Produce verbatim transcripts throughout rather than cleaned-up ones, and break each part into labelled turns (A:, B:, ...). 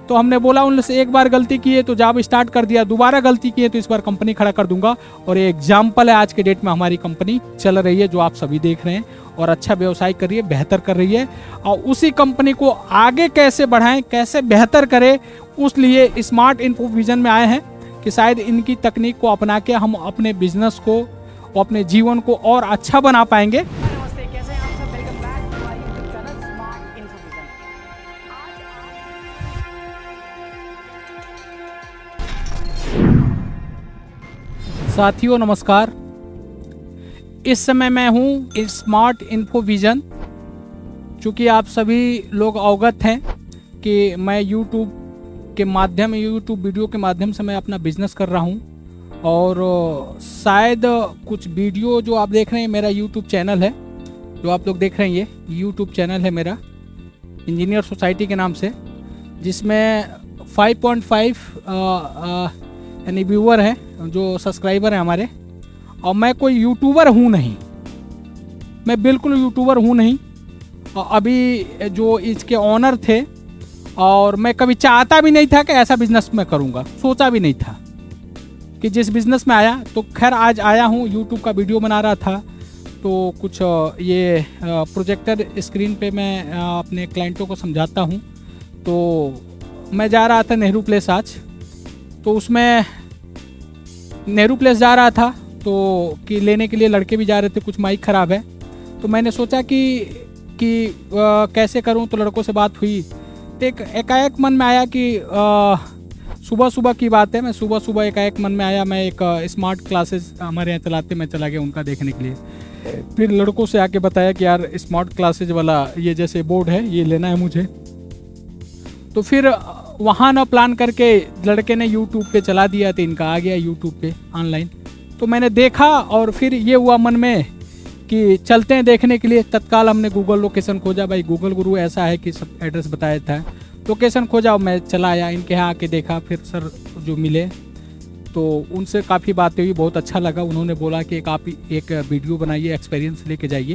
A: तो हमने बोला उनसे एक बार गलती की है तो जॉब स्टार्ट कर दिया, दोबारा गलती की है तो इस बार कंपनी खड़ा कर दूंगा। और ये एग्जाम्पल है आज के डेट में हमारी कंपनी चल रही है जो आप सभी देख रहे हैं, और अच्छा व्यवसाय कर रही है, बेहतर कर रही है। और उसी कंपनी को आगे कैसे बढ़ाएं, कैसे बेहतर करें, उस लिए स्मार्ट इन्फो विजन में आए हैं कि शायद इनकी तकनीक को अपना के हम अपने बिजनेस को, अपने जीवन को और अच्छा बना पाएंगे। साथियों नमस्कार, इस समय मैं हूं स्मार्ट इन्फो विजन। चूँकि आप सभी लोग अवगत हैं कि मैं यूट्यूब के माध्यम यूट्यूब वीडियो के माध्यम से मैं अपना बिजनेस कर रहा हूं, और शायद कुछ वीडियो जो आप देख रहे हैं, मेरा यूट्यूब चैनल है जो आप लोग देख रहे हैं, ये यूट्यूब चैनल है मेरा इंजीनियर सोसाइटी के नाम से, जिसमें फाइव पॉइंट फाइव यानी व्यूअर है, जो सब्सक्राइबर हैं हमारे। और मैं कोई यूट्यूबर हूँ नहीं, मैं बिल्कुल यूट्यूबर हूँ नहीं। और अभी जो इसके ऑनर थे, और मैं कभी चाहता भी नहीं था कि ऐसा बिजनेस मैं करूँगा, सोचा भी नहीं था कि जिस बिजनेस में आया। तो खैर आज आया हूँ, यूट्यूब का वीडियो बना रहा था, तो कुछ ये प्रोजेक्टर स्क्रीन पे मैं अपने क्लाइंटों को समझाता हूँ। तो मैं जा रहा था नेहरू प्लेस आज, तो उसमें नेहरू प्लेस जा रहा था तो कि लेने के लिए लड़के भी जा रहे थे, कुछ माइक ख़राब है। तो मैंने सोचा कि कि आ, कैसे करूं, तो लड़कों से बात हुई तो एक एकाएक मन में आया कि आ, सुबह सुबह की बात है, मैं सुबह सुबह एकाएक मन में आया, मैं एक स्मार्ट क्लासेस हमारे यहाँ चलाते, मैं चला गया उनका देखने के लिए। फिर लड़कों से आके बताया कि यार स्मार्ट क्लासेज वाला ये जैसे बोर्ड है, ये लेना है मुझे। तो फिर वहाँ ना प्लान करके लड़के ने यूट्यूब पे चला दिया, तो इनका आ गया यूट्यूब पे ऑनलाइन। तो मैंने देखा और फिर ये हुआ मन में कि चलते हैं देखने के लिए। तत्काल हमने गूगल लोकेशन खोजा, भाई गूगल गुरु ऐसा है कि सब एड्रेस बताया था, लोकेशन खोजा, मैं चला आया, इनके यहाँ आके देखा। फिर सर जो मिले तो उनसे काफ़ी बातें हुई, बहुत अच्छा लगा। उन्होंने बोला कि एक आप एक वीडियो बनाइए, एक्सपीरियंस लेके जाइए।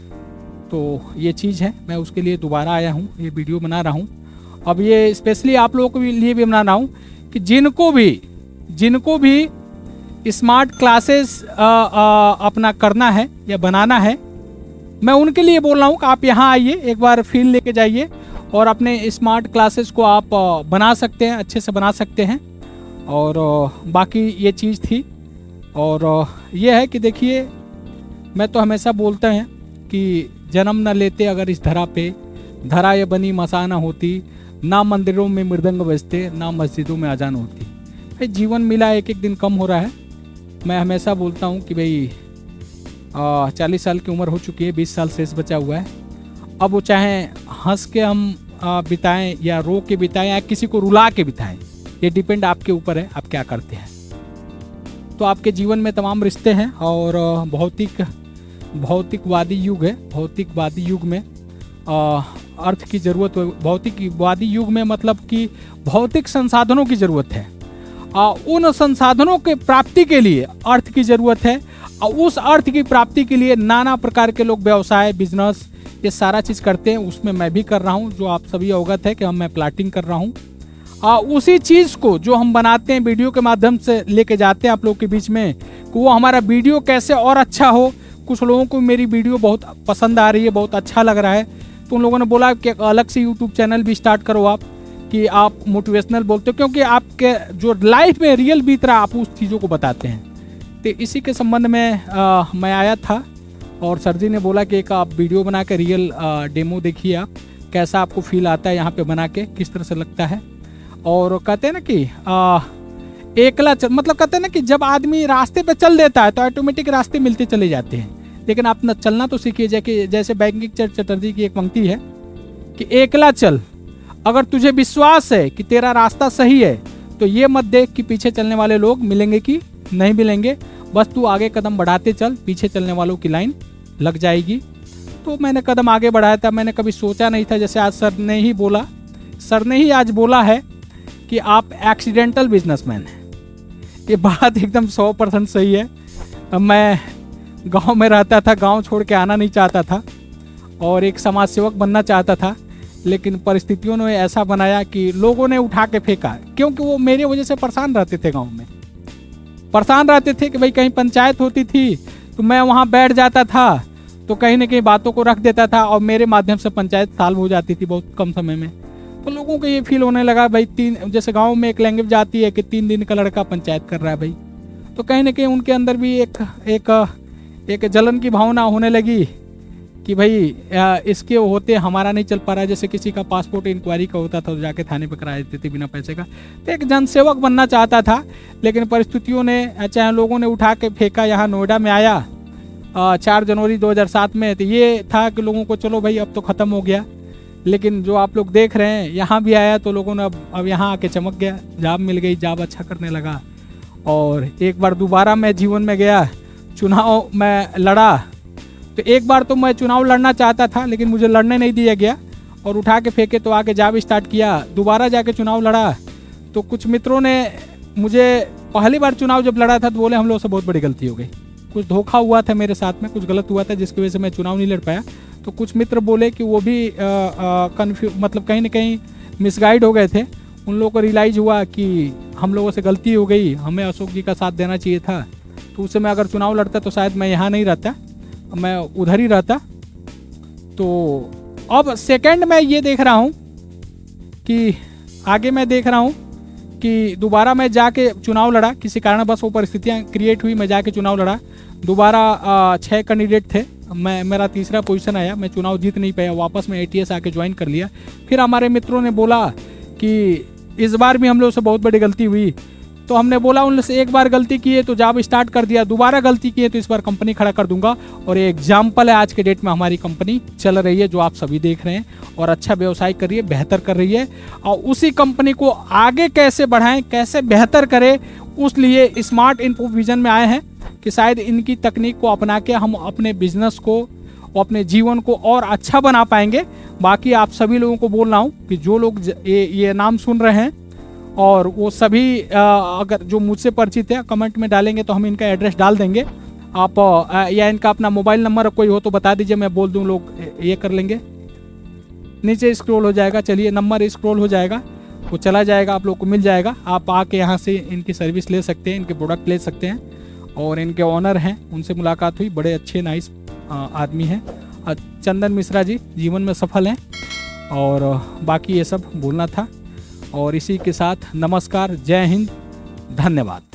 A: तो ये चीज़ है, मैं उसके लिए दोबारा आया हूँ, ये वीडियो बना रहा हूँ। अब ये स्पेशली आप लोगों के लिए भी बना रहा हूँ कि जिनको भी जिनको भी स्मार्ट क्लासेस अपना करना है या बनाना है, मैं उनके लिए बोल रहा हूँ कि आप यहाँ आइए, एक बार फील लेके जाइए और अपने स्मार्ट क्लासेस को आप बना सकते हैं, अच्छे से बना सकते हैं। और बाकी ये चीज़ थी। और ये है कि देखिए, मैं तो हमेशा बोलते हैं कि जन्म न लेते अगर इस धरा पे, धरा ये बनी मसा न होती, ना मंदिरों में मृदंग बजते, ना मस्जिदों में अजान होती। भाई जीवन मिला एक एक दिन कम हो रहा है। मैं हमेशा बोलता हूँ कि भाई चालीस साल की उम्र हो चुकी है, बीस साल शेष बचा हुआ है। अब वो चाहे हंस के हम बिताएं या रो के बिताएं या किसी को रुला के बिताएं, ये डिपेंड आपके ऊपर है, आप क्या करते हैं। तो आपके जीवन में तमाम रिश्ते हैं, और भौतिक भौतिकवादी युग है। भौतिकवादी युग में आ, अर्थ की ज़रूरत है। भौतिकवादी युग में मतलब कि भौतिक संसाधनों की ज़रूरत है, आ, उन संसाधनों के प्राप्ति के लिए अर्थ की ज़रूरत है। और उस अर्थ की प्राप्ति के लिए नाना प्रकार के लोग व्यवसाय, बिजनेस, ये सारा चीज़ करते हैं। उसमें मैं भी कर रहा हूँ, जो आप सभी अवगत है कि हम मैं प्लाटिंग कर रहा हूँ। आ, उसी चीज़ को जो हम बनाते हैं, वीडियो के माध्यम से लेके जाते हैं आप लोगों के बीच में, कि वो हमारा वीडियो कैसे और अच्छा हो। कुछ लोगों को मेरी वीडियो बहुत पसंद आ रही है, बहुत अच्छा लग रहा है, तो उन लोगों ने बोला कि अलग से यूट्यूब चैनल भी स्टार्ट करो आप, कि आप मोटिवेशनल बोलते हो, क्योंकि आपके जो लाइफ में रियल बीत रहा, आप उस चीज़ों को बताते हैं। तो इसी के संबंध में आ, मैं आया था, और सर जी ने बोला कि एक आप वीडियो बना के रियल आ, डेमो देखिए, आप कैसा आपको फील आता है यहाँ पे बना के, किस तरह से लगता है। और कहते हैं ना कि आ, एकला चल, मतलब कहते हैं ना कि जब आदमी रास्ते पे चल देता है तो ऑटोमेटिक रास्ते मिलते चले जाते हैं, लेकिन आप न चलना तो सीखिए। जैसे जैसे बैंकिंग चटर्जी की एक पंक्ति है कि एकला चल, अगर तुझे विश्वास है कि तेरा रास्ता सही है तो ये मत देख कि पीछे चलने वाले लोग मिलेंगे कि नहीं मिलेंगे, बस तू आगे कदम बढ़ाते चल, पीछे चलने वालों की लाइन लग जाएगी। तो मैंने कदम आगे बढ़ाया था। मैंने कभी सोचा नहीं था, जैसे आज सर ने ही बोला, सर ने ही आज बोला है कि आप एक्सीडेंटल बिजनेसमैन हैं। ये बात एकदम सौ परसेंट सही है। मैं गांव में रहता था, गांव छोड़ के आना नहीं चाहता था और एक समाज सेवक बनना चाहता था, लेकिन परिस्थितियों ने ऐसा बनाया कि लोगों ने उठा के फेंका, क्योंकि वो मेरी वजह से परेशान रहते थे, गाँव में परेशान रहते थे कि भाई कहीं पंचायत होती थी तो मैं वहाँ बैठ जाता था तो कहीं ना कहीं बातों को रख देता था और मेरे माध्यम से पंचायत सॉल्व हो जाती थी बहुत कम समय में। तो लोगों को ये फील होने लगा भाई तीन, जैसे गांव में एक लैंग्वेज आती है कि तीन दिन का लड़का पंचायत कर रहा है भाई, तो कहीं ना कहीं उनके अंदर भी एक एक एक जलन की भावना होने लगी कि भाई इसके होते हमारा नहीं चल पा रहा है। जैसे किसी का पासपोर्ट इंक्वायरी का होता था तो जाके थाने पर करा देते थे बिना पैसे का। तो एक जनसेवक बनना चाहता था, लेकिन परिस्थितियों ने, चाहे लोगों ने उठा के फेंका। यहाँ नोएडा में आया चार जनवरी दो हज़ार सात में, तो ये था कि लोगों को चलो भाई अब तो ख़त्म हो गया। लेकिन जो आप लोग देख रहे हैं यहाँ भी आया तो लोगों ने अब अब यहाँ आके चमक गया, जॉब मिल गई, जॉब अच्छा करने लगा। और एक बार दोबारा मैं जीवन में गया, चुनाव में लड़ा। तो एक बार तो मैं चुनाव लड़ना चाहता था लेकिन मुझे लड़ने नहीं दिया गया और उठा के फेंके, तो आके जॉब स्टार्ट किया। दोबारा जाके चुनाव लड़ा तो कुछ मित्रों ने मुझे, पहली बार चुनाव जब लड़ा था तो बोले हम लोग से बहुत बड़ी गलती हो गई, कुछ धोखा हुआ था मेरे साथ में, कुछ गलत हुआ था जिसकी वजह से मैं चुनाव नहीं लड़ पाया। तो कुछ मित्र बोले कि वो भी कन्फ्यू मतलब कहीं ना कहीं मिसगाइड हो गए थे। उन लोगों को रियलाइज़ हुआ कि हम लोगों से गलती हो गई, हमें अशोक जी का साथ देना चाहिए था। तो उस समय अगर चुनाव लड़ता तो शायद मैं यहाँ नहीं रहता, मैं उधर ही रहता। तो अब सेकंड मैं ये देख रहा हूँ कि आगे मैं देख रहा हूँ कि दोबारा मैं जाके चुनाव लड़ा, किसी कारण बस वो परिस्थितियाँ क्रिएट हुई, मैं जाके चुनाव लड़ा। दोबारा छः कैंडिडेट थे, मैं मेरा तीसरा पोजीशन आया, मैं चुनाव जीत नहीं पाया, वापस मैं एटीएस आके ज्वाइन कर लिया। फिर हमारे मित्रों ने बोला कि इस बार भी हम लोग से बहुत बड़ी गलती हुई। तो हमने बोला उनसे एक बार गलती की है तो जॉब स्टार्ट कर दिया, दोबारा गलती की है तो इस बार कंपनी खड़ा कर दूंगा। और ये एग्जाम्पल है, आज के डेट में हमारी कंपनी चल रही है जो आप सभी देख रहे हैं, और अच्छा व्यवसाय कर रही है, बेहतर कर रही है। और उसी कंपनी को आगे कैसे बढ़ाएं, कैसे बेहतर करें, उस लिए स्मार्ट इन्फो विजन में आए हैं कि शायद इनकी तकनीक को अपना के हम अपने बिजनेस को और अपने जीवन को और अच्छा बना पाएंगे। बाकी आप सभी लोगों को बोल रहा हूँ कि जो लोग ये ये नाम सुन रहे हैं और वो सभी अगर जो मुझसे परिचित है कमेंट में डालेंगे तो हम इनका एड्रेस डाल देंगे। आप या इनका अपना मोबाइल नंबर कोई हो तो बता दीजिए, मैं बोल दूँ, लोग ये कर लेंगे। नीचे स्क्रॉल हो जाएगा, चलिए नंबर स्क्रॉल हो जाएगा, वो चला जाएगा, आप लोग को मिल जाएगा। आप आके यहाँ से इनकी सर्विस ले सकते हैं, इनके प्रोडक्ट ले सकते हैं। और इनके ऑनर हैं, उनसे मुलाकात हुई, बड़े अच्छे नाइस आदमी हैं। चंदन मिश्रा जी जीवन में सफल हैं। और बाकी ये सब बोलना था। और इसी के साथ नमस्कार, जय हिंद, धन्यवाद।